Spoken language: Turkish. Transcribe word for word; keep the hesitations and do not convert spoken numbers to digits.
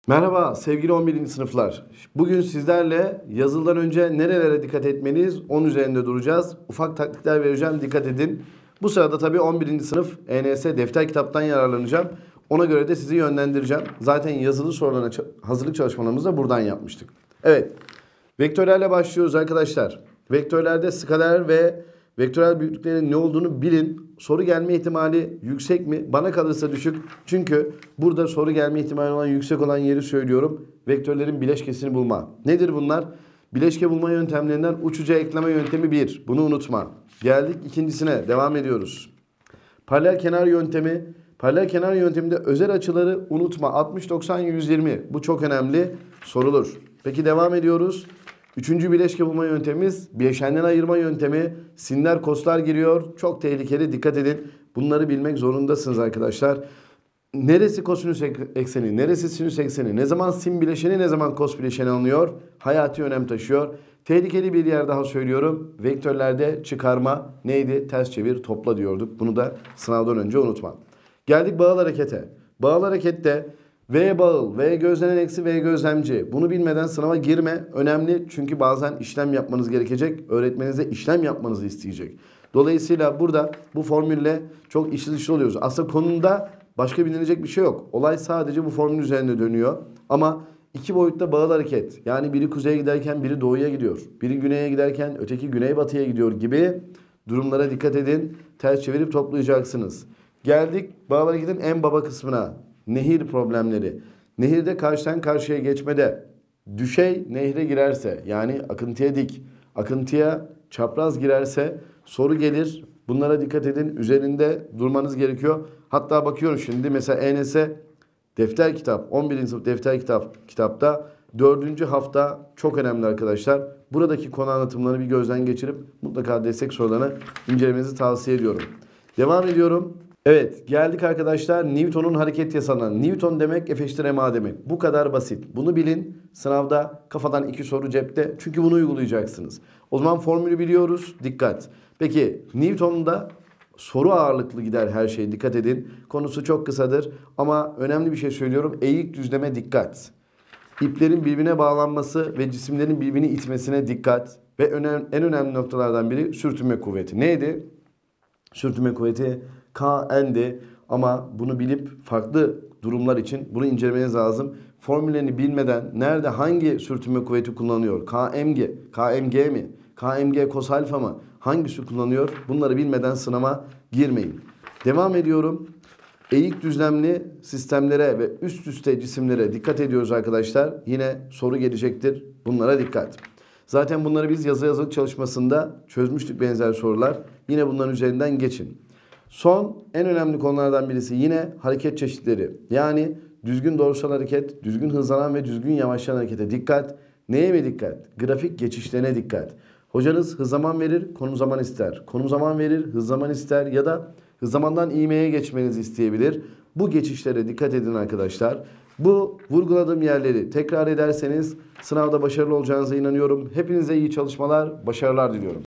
Merhaba sevgili on birinci sınıflar. Bugün sizlerle yazılıdan önce nerelere dikkat etmeliyiz onun üzerinde duracağız. Ufak taktikler vereceğim, dikkat edin. Bu sırada tabii on birinci sınıf E N S defter kitaptan yararlanacağım. Ona göre de sizi yönlendireceğim. Zaten yazılı sorularına hazırlık çalışmalarımızı da buradan yapmıştık. Evet, vektörlerle başlıyoruz arkadaşlar. Vektörlerde skaler ve vektörel büyüklüklerin ne olduğunu bilin. Soru gelme ihtimali yüksek mi? Bana kalırsa düşük. Çünkü burada soru gelme ihtimali olan yüksek olan yeri söylüyorum. Vektörlerin bileşkesini bulma. Nedir bunlar? Bileşke bulma yöntemlerinden uçuca ekleme yöntemi bir. Bunu unutma. Geldik ikincisine. Devam ediyoruz. Paralel kenar yöntemi. Paralel kenar yönteminde özel açıları unutma. altmış, doksan, yüz yirmi. Bu çok önemli. Sorulur. Peki devam ediyoruz. Üçüncü bileşke bulma yöntemimiz bileşenden ayırma yöntemi. Sinler, koslar giriyor. Çok tehlikeli. Dikkat edin. Bunları bilmek zorundasınız arkadaşlar. Neresi kosinüs ekseni, neresi sinüs ekseni, ne zaman sin bileşeni, ne zaman kos bileşeni alınıyor? Hayati önem taşıyor. Tehlikeli bir yer daha söylüyorum. Vektörlerde çıkarma neydi? Ters çevir, topla diyorduk. Bunu da sınavdan önce unutma. Geldik bağıl harekete. Bağıl harekette V bağıl, V gözlenen eksi V gözlemci. Bunu bilmeden sınava girme. Önemli çünkü bazen işlem yapmanız gerekecek. Öğretmeninize işlem yapmanızı isteyecek. Dolayısıyla burada bu formülle çok içli dışlı oluyoruz. Aslında konunda başka bilinecek bir şey yok. Olay sadece bu formül üzerinde dönüyor. Ama iki boyutta bağıl hareket. Yani biri kuzeye giderken biri doğuya gidiyor. Biri güneye giderken öteki güneybatıya gidiyor gibi durumlara dikkat edin. Ters çevirip toplayacaksınız. Geldik bağıl hareketin en baba kısmına. Nehir problemleri. Nehirde karşıdan karşıya geçmede düşey nehre girerse, yani akıntıya dik, akıntıya çapraz girerse soru gelir. Bunlara dikkat edin. Üzerinde durmanız gerekiyor. Hatta bakıyorum şimdi mesela E N S defter kitap, on birinci sınıf defter kitap kitapta dördüncü hafta çok önemli arkadaşlar. Buradaki konu anlatımlarını bir gözden geçirip mutlaka destek sorularını incelemenizi tavsiye ediyorum. Devam ediyorum. Evet, geldik arkadaşlar Newton'un hareket yasalarına. Newton demek F eşittir ma demek. Bu kadar basit. Bunu bilin. Sınavda kafadan iki soru cepte. Çünkü bunu uygulayacaksınız. O zaman formülü biliyoruz. Dikkat. Peki Newton'da soru ağırlıklı gider her şey. Dikkat edin. Konusu çok kısadır. Ama önemli bir şey söylüyorum. Eğik düzleme dikkat. İplerin birbirine bağlanması ve cisimlerin birbirini itmesine dikkat. Ve önem, en önemli noktalardan biri sürtünme kuvveti. Neydi? Sürtünme kuvveti K N'di ama bunu bilip farklı durumlar için bunu incelemeniz lazım. Formüllerini bilmeden nerede hangi sürtünme kuvveti kullanıyor? K M G, K M G mi? K M G kos alfa mı? Hangisi kullanıyor? Bunları bilmeden sınava girmeyin. Devam ediyorum. Eğik düzlemli sistemlere ve üst üste cisimlere dikkat ediyoruz arkadaşlar. Yine soru gelecektir. Bunlara dikkat. Zaten bunları biz yazı yazılık çalışmasında çözmüştük benzer sorular. Yine bunların üzerinden geçin. Son en önemli konulardan birisi yine hareket çeşitleri. Yani düzgün doğrusal hareket, düzgün hızlanan ve düzgün yavaşlayan harekete dikkat. Neye mi dikkat? Grafik geçişlerine dikkat. Hocanız hız zaman verir, konum zaman ister. Konum zaman verir, hız zaman ister ya da hız zamandan ivmeye geçmenizi isteyebilir. Bu geçişlere dikkat edin arkadaşlar. Bu vurguladığım yerleri tekrar ederseniz sınavda başarılı olacağınıza inanıyorum. Hepinize iyi çalışmalar, başarılar diliyorum.